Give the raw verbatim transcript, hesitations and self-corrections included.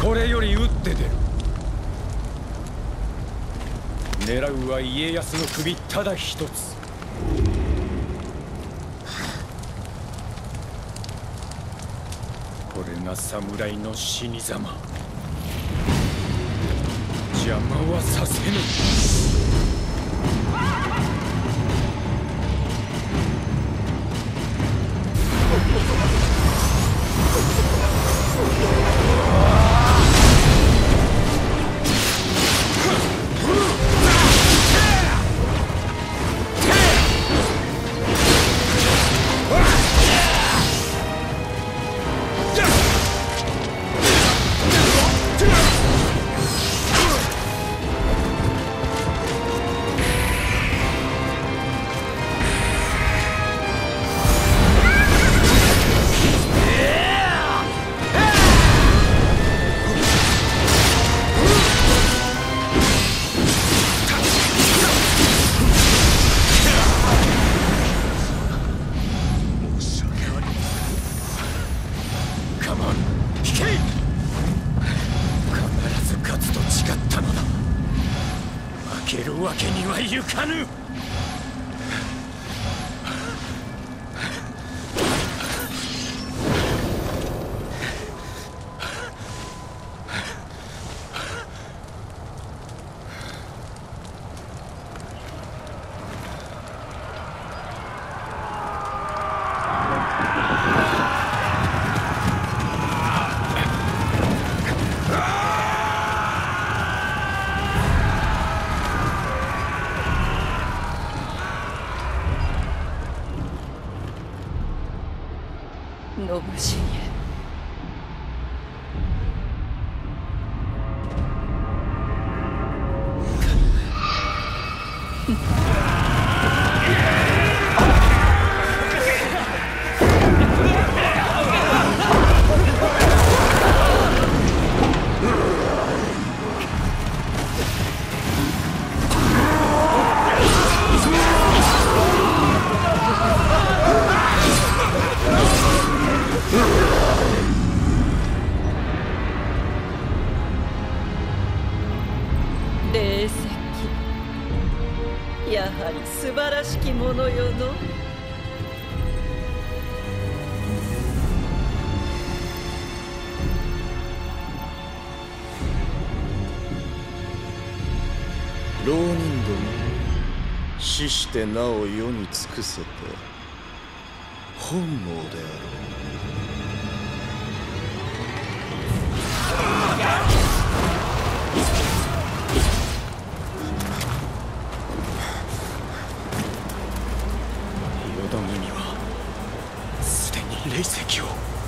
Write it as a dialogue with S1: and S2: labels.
S1: これより打って出る。狙うは家康の首ただ一つ。これが侍の死にざま。邪魔はさせぬ。負けるわけにはいかぬ。
S2: 信繁。霊石、やはり素晴らしきものよの。
S3: 浪人ども、死してなお世に尽くせて本望であろう。
S1: 淀君はすでに霊石を。